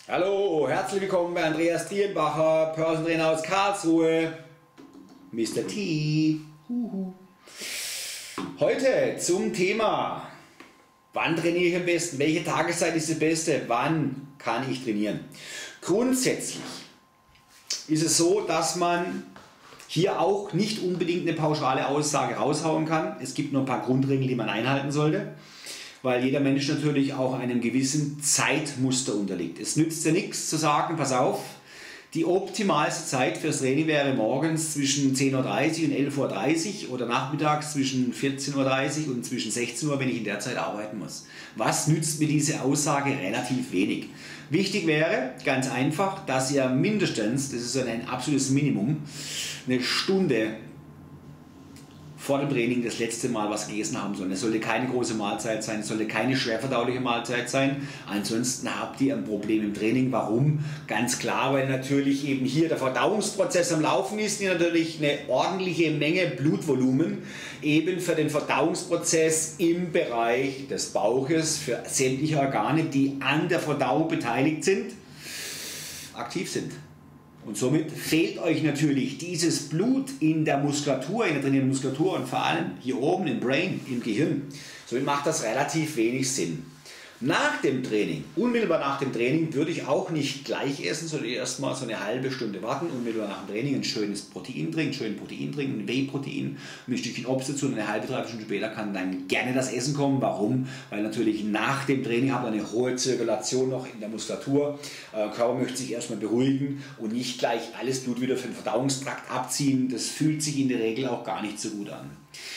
Hallo, herzlich willkommen bei Andreas Trienbacher, Personal Trainer aus Karlsruhe, Mr. T. Heute zum Thema, wann trainiere ich am besten, welche Tageszeit ist die beste, wann kann ich trainieren. Grundsätzlich ist es so, dass man hier auch nicht unbedingt eine pauschale Aussage raushauen kann. Es gibt nur ein paar Grundregeln, die man einhalten sollte, weil jeder Mensch natürlich auch einem gewissen Zeitmuster unterliegt. Es nützt ja nichts zu sagen, pass auf, die optimalste Zeit fürs Training wäre morgens zwischen 10:30 Uhr und 11:30 Uhr oder nachmittags zwischen 14:30 Uhr und zwischen 16 Uhr, wenn ich in der Zeit arbeiten muss. Was nützt mir diese Aussage? Relativ wenig. Wichtig wäre, ganz einfach, dass ihr mindestens, das ist ein absolutes Minimum, eine Stunde vor dem Training das letzte Mal was gegessen haben sollen. Es sollte keine große Mahlzeit sein, es sollte keine schwerverdauliche Mahlzeit sein. Ansonsten habt ihr ein Problem im Training. Warum? Ganz klar, weil natürlich eben hier der Verdauungsprozess am Laufen ist, die natürlich eine ordentliche Menge Blutvolumen eben für den Verdauungsprozess im Bereich des Bauches, für sämtliche Organe, die an der Verdauung beteiligt sind, aktiv sind. Und somit fehlt euch natürlich dieses Blut in der Muskulatur, in der trainierenden Muskulatur und vor allem hier oben im Brain, im Gehirn. Somit macht das relativ wenig Sinn. Nach dem Training, unmittelbar nach dem Training, würde ich auch nicht gleich essen, sondern erstmal so eine halbe Stunde warten, unmittelbar nach dem Training ein schönes Protein trinken, ein Whey-Protein, ein Stückchen Obst dazu und eine halbe, dreiviertel Stunde später kann dann gerne das Essen kommen. Warum? Weil natürlich nach dem Training habt ihr eine hohe Zirkulation noch in der Muskulatur. Euer Körper möchte sich erstmal beruhigen und nicht gleich alles Blut wieder für den Verdauungstrakt abziehen. Das fühlt sich in der Regel auch gar nicht so gut an.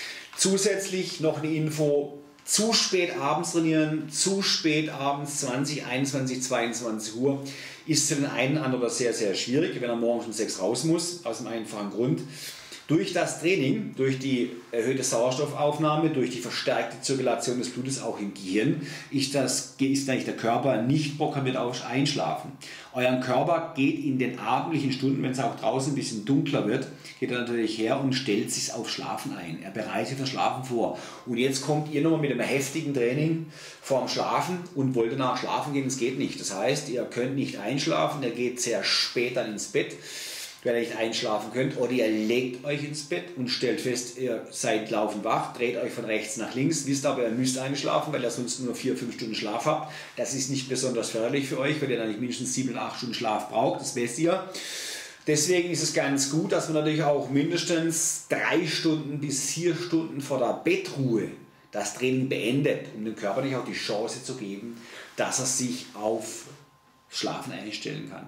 Zusätzlich noch eine Info: zu spät abends trainieren, zu spät abends 20, 21, 22 Uhr ist für den einen oder anderen sehr, sehr schwierig, wenn er morgens um 6 raus muss, aus dem einfachen Grund. Durch das Training, durch die erhöhte Sauerstoffaufnahme, durch die verstärkte Zirkulation des Blutes auch im Gehirn, ist eigentlich der Körper nicht programmiert auf Einschlafen. Euer Körper geht in den abendlichen Stunden, wenn es auch draußen ein bisschen dunkler wird, geht er natürlich her und stellt sich auf Schlafen ein. Er bereitet das Schlafen vor. Und jetzt kommt ihr nochmal mit einem heftigen Training vorm Schlafen und wollt danach schlafen gehen. Das geht nicht. Das heißt, ihr könnt nicht einschlafen, ihr geht sehr spät dann ins Bett, wenn ihr nicht einschlafen könnt, oder ihr legt euch ins Bett und stellt fest, ihr seid laufend wach, dreht euch von rechts nach links, wisst aber, ihr müsst einschlafen, weil ihr sonst nur 4-5 Stunden Schlaf habt. Das ist nicht besonders förderlich für euch, weil ihr dann nicht mindestens 7-8 Stunden Schlaf braucht, das wisst ihr. Deswegen ist es ganz gut, dass man natürlich auch mindestens 3 Stunden bis 4 Stunden vor der Bettruhe das Training beendet, um dem Körper nicht auch die Chance zu geben, dass er sich auf Schlafen einstellen kann.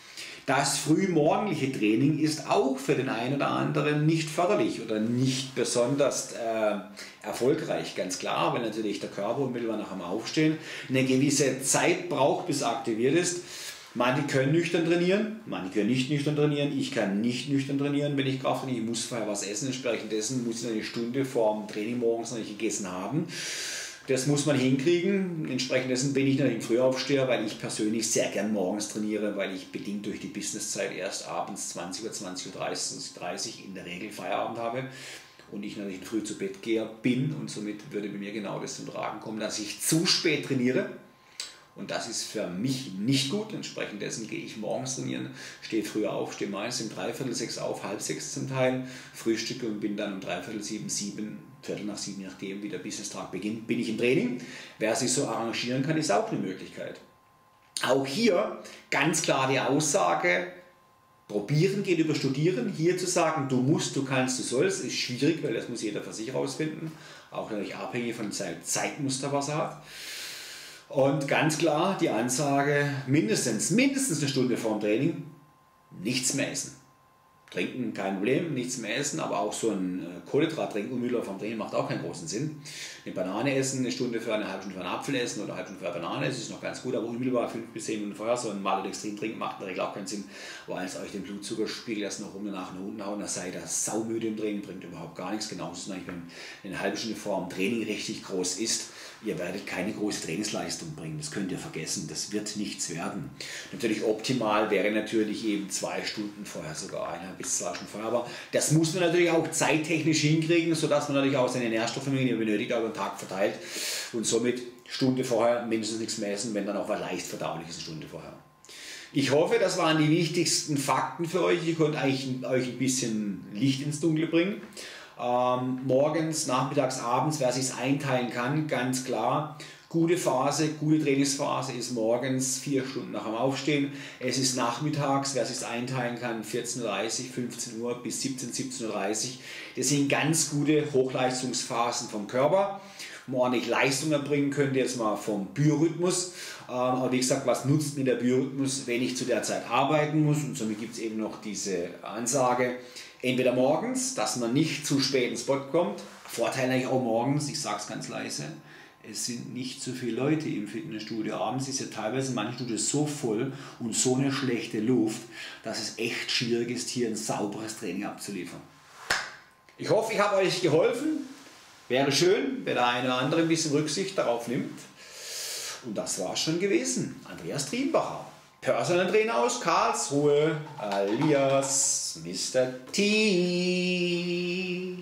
Das frühmorgendliche Training ist auch für den einen oder anderen nicht förderlich oder nicht besonders erfolgreich, ganz klar, weil natürlich der Körper unmittelbar nach dem Aufstehen eine gewisse Zeit braucht, bis er aktiviert ist. Manche können nüchtern trainieren, manche können nicht nüchtern trainieren. Ich kann nicht nüchtern trainieren, wenn ich Kraft trainiere. Ich muss vorher was essen, entsprechend dessen muss ich eine Stunde vor dem Training morgens noch nicht gegessen haben. Das muss man hinkriegen. Entsprechend dessen bin ich natürlich ein Frühaufsteher, weil ich persönlich sehr gern morgens trainiere, weil ich bedingt durch die Businesszeit erst abends 20 Uhr, 20.30 Uhr in der Regel Feierabend habe und ich natürlich früh zu Bett gehe bin, und somit würde bei mir genau das zum Tragen kommen, dass ich zu spät trainiere. Und das ist für mich nicht gut. Entsprechend dessen gehe ich morgens trainieren, stehe früher auf, stehe meistens um 5:45 auf, 5:30 zum Teil, frühstücke und bin dann um 6:45, 7, 6:45, je nachdem wie der Business-Tag beginnt, bin ich im Training. Wer sich so arrangieren kann, ist auch eine Möglichkeit. Auch hier ganz klar die Aussage: Probieren geht über Studieren. Hier zu sagen, du musst, du kannst, du sollst, ist schwierig, weil das muss jeder für sich herausfinden. Auch natürlich abhängig von seinem Zeitmuster, was er hat. Und ganz klar die Ansage, mindestens eine Stunde vor dem Training nichts mehr essen. Trinken kein Problem, nichts mehr essen, aber auch so ein Kohlenhydrat-Trinken unmittelbar vom Training macht auch keinen großen Sinn. Eine Banane essen, eine Stunde für eine halbe Stunde für einen Apfel essen oder eine halbe Stunde für eine Banane, das ist noch ganz gut, aber unmittelbar 5 bis 10 Minuten vorher so ein Maltodextrin trinken macht in der Regel auch keinen Sinn, weil es euch den Blutzuckerspiegel erst noch danach nach unten hauen, da seid ihr saumüde im Training, bringt überhaupt gar nichts. Genauso ist es eigentlich, wenn eine halbe Stunde vor dem Training richtig groß ist. Ihr werdet keine große Trainingsleistung bringen, das könnt ihr vergessen, das wird nichts werden. Natürlich optimal wäre natürlich eben 2 Stunden vorher, sogar 1,5 bis 2 Stunden vorher, aber das muss man natürlich auch zeittechnisch hinkriegen, sodass man natürlich auch seine Nährstoffmengen, die man benötigt, über den Tag verteilt und somit Stunde vorher mindestens nichts mehr essen, wenn dann auch was leicht verdaulich ist, eine Stunde vorher. Ich hoffe, das waren die wichtigsten Fakten für euch. Ich konnte euch ein bisschen Licht ins Dunkel bringen. Morgens, nachmittags, abends, wer sich es einteilen kann, ganz klar. Gute Phase, gute Trainingsphase ist morgens 4 Stunden nach dem Aufstehen. Es ist nachmittags, wer sich es einteilen kann, 14:30 Uhr, 15 Uhr bis 17:30 Uhr. Das sind ganz gute Hochleistungsphasen vom Körper, wo man ordentlich Leistung erbringen könnte, jetzt mal vom Biorhythmus. Aber wie gesagt, was nutzt mir der Biorhythmus, wenn ich zu der Zeit arbeiten muss? Und somit gibt es eben noch diese Ansage, entweder morgens, dass man nicht zu spät ins Spot kommt. Vorteil eigentlich auch morgens, ich sage es ganz leise, es sind nicht so viele Leute im Fitnessstudio. Abends ist ja teilweise in manchen Studios so voll und so eine schlechte Luft, dass es echt schwierig ist, hier ein sauberes Training abzuliefern. Ich hoffe, ich habe euch geholfen. Wäre schön, wenn der eine oder andere ein bisschen Rücksicht darauf nimmt. Und das war es schon gewesen. Andreas Trienbacher, Personal Trainer aus Karlsruhe, alias Mr. T.